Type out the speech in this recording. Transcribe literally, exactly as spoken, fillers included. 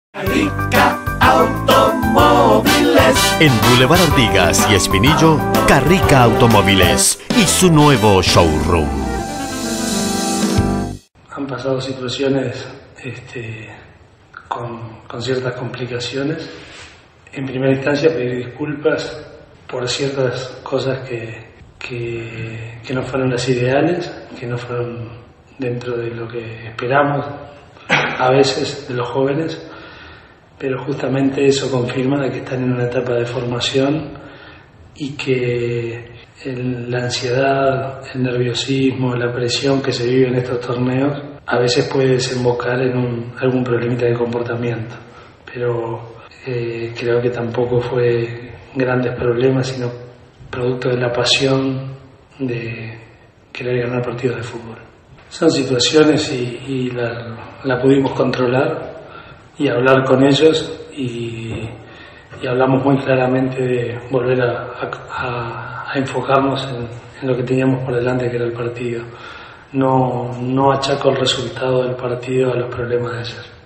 Carrica Automóviles. En Boulevard Artigas y Espinillo, Carrica Automóviles y su nuevo showroom. Han pasado situaciones este, con, con ciertas complicaciones. En primera instancia, pedir disculpas por ciertas cosas que, que, que no fueron las ideales, que no fueron dentro de lo que esperamos a veces de los jóvenes, pero justamente eso confirma de que están en una etapa de formación y que el, la ansiedad, el nerviosismo, la presión que se vive en estos torneos a veces puede desembocar en un, algún problemita de comportamiento, pero eh, creo que tampoco fue grandes problemas, sino producto de la pasión de querer ganar partidos de fútbol. Son situaciones y, y la, la pudimos controlar y hablar con ellos y, y hablamos muy claramente de volver a, a, a enfocarnos en, en lo que teníamos por delante, que era el partido. No, no achaco el resultado del partido a los problemas de ayer.